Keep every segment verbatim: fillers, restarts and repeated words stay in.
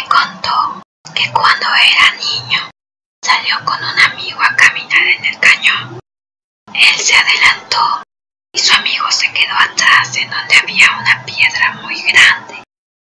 me contó que cuando era niño salió con un amigo a caminar en el cañón. Él se adelantó y su amigo se quedó atrás en donde había una piedra muy grande.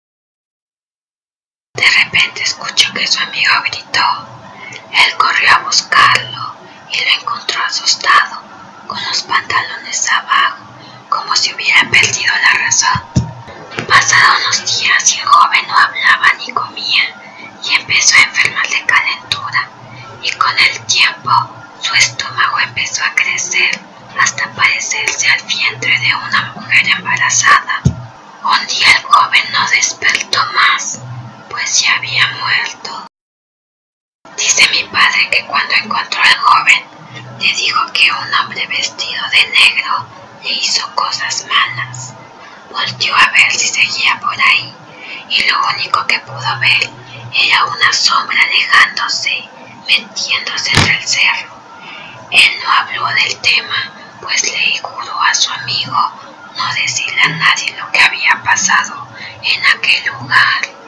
De repente escuchó que su amigo gritó. Él corrió a buscarlo y lo encontró asustado, con los pantalones abajo, como si hubiera perdido la razón. Pasaron unos días y el joven no hablaba ni comía y empezó a enfermar de calentura, y con el tiempo su estómago empezó a crecer hasta parecerse al vientre de una mujer embarazada. Un día el joven no despertó más, pues ya había muerto. Dice mi padre que cuando encontró al joven, le dijo que un hombre vestido de negro le hizo cosas malas. Volteó a ver si seguía por ahí, y lo único que pudo ver era una sombra alejándose, metiéndose entre el cerro. Él no habló del tema, pues le juró a su amigo no decirle a nadie lo que había pasado en aquel lugar.